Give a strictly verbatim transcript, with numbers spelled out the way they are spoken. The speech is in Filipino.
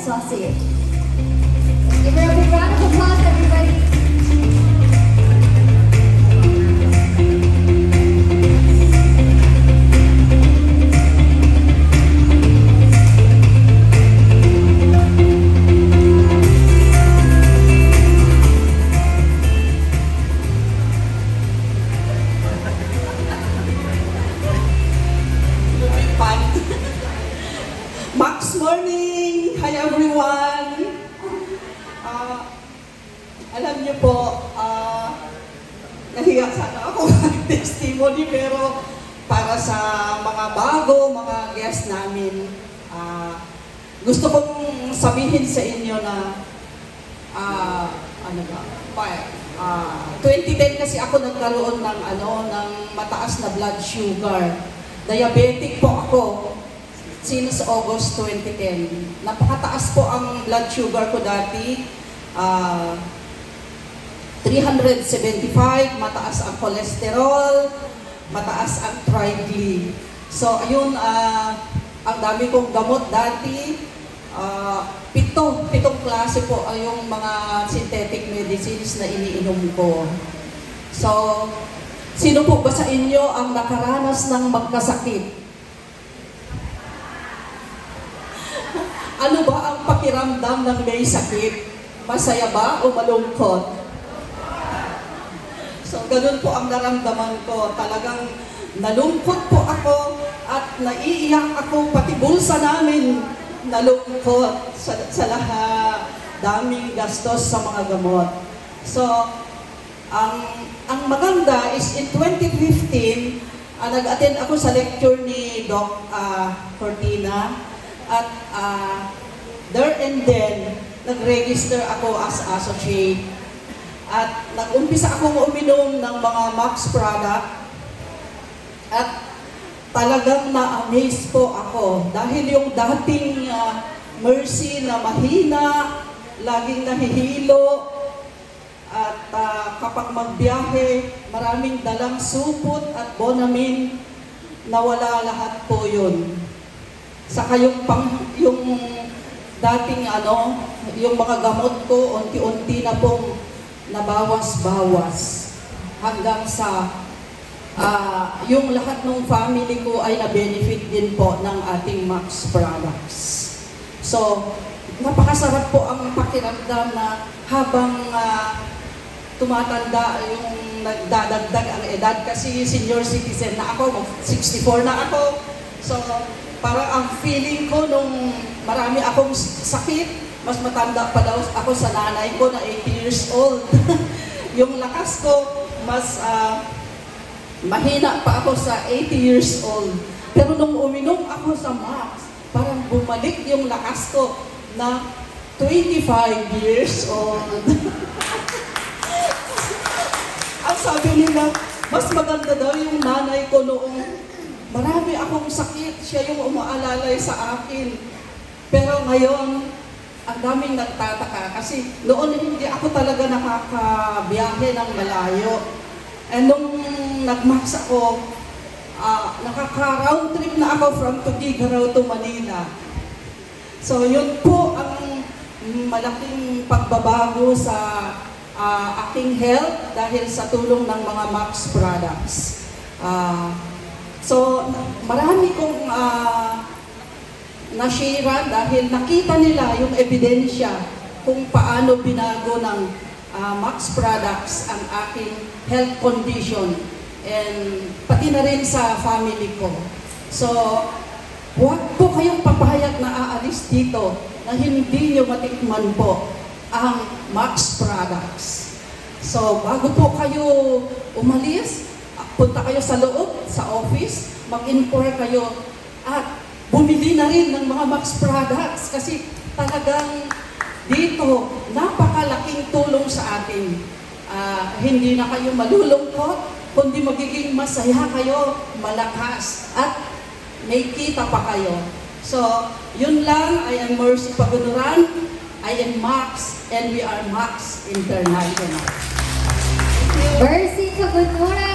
Saucy. Give her a big round of applause, everybody. Max morning! Hi everyone! Uh, alam niyo po, uh, nahiya sana ako mag-testimony pero para sa mga bago, mga guests namin, uh, gusto kong sabihin sa inyo na uh, ano ba? Uh, twenty ten kasi ako nagkaroon ng ano ng mataas na blood sugar. Diabetic po ako. Since August twenty ten. Napakataas po ang blood sugar ko dati. Uh, three seventy-five, mataas ang cholesterol, mataas ang triglyceride. So, ayun, uh, ang dami kong gamot dati. Uh, pito, pitong klase po ay yung mga synthetic medicines na iniinom ko. So, sino po ba sa inyo ang nakaranas ng magkasakit? Ano ba ang pakiramdam ng may sakit? Masaya ba o malungkot? So, ganun po ang naramdaman ko. Talagang nalungkot po ako at naiiyak ako, pati bulsa namin nalungkot sa, sa lahat. Daming gastos sa mga gamot. So, ang, ang maganda is in twenty fifteen, uh, nag-attend ako sa lecture ni Doc uh, Cortina. At uh, there and then, nag-register ako as associate. At nag-umpisa akong uminom ng mga Max product. At talagang na-amaze po ako. Dahil yung dating uh, Mercy na mahina, laging nahihilo, at uh, kapag magbiyahe, maraming dalang supot at Bonamine, nawala lahat po yun. Saka yung, pang, yung dating ano, yung mga gamot ko, unti-unti na pong nabawas-bawas. Hanggang sa, uh, yung lahat ng family ko ay na-benefit din po ng ating Max products. So, napakasarap po ang pakiramdam na habang uh, tumatanda yung nagdadagdag ang edad. Kasi senior citizen na ako, sixty-four na ako. So, parang ang feeling ko nung marami akong sakit, mas matanda pa daw ako sa nanay ko na eighty years old. Yung lakas ko, mas uh, mahina pa ako sa eighty years old. Pero nung uminom ako sa Max, parang bumalik yung lakas ko na twenty-five years old. Ang sabi nila, mas maganda daw yung nanay ko noong marami akong sakit, siya yung umaalalay sa akin. Pero ngayon, ang daming nagtataka kasi noon hindi ako talaga nakakabiyahe ng malayo. And nung nag-max ako, uh, nakaka-round trip na ako from Tuguegarao to Manila. So yun po ang malaking pagbabago sa uh, aking health dahil sa tulong ng mga Max products. Uh, So, marami kong uh, na-share dahil nakita nila yung ebidensya kung paano binago ng uh, Max products ang aking health condition and pati na rin sa family ko. So, huwag po kayong papayag na aalis dito na hindi nyo matikman po ang Max products. So, bago po kayo umalis, punta kayo sa loob, sa office, mag-inquire kayo at bumili na rin ng mga Max products kasi talagang dito napakalaking tulong sa atin. Uh, hindi na kayo malulungkot, kundi magiging masaya kayo, malakas at may kita pa kayo. So, yun lang. I am Mercy Pagunuran. I am Max and we are Max International. Mercy Pagunuran.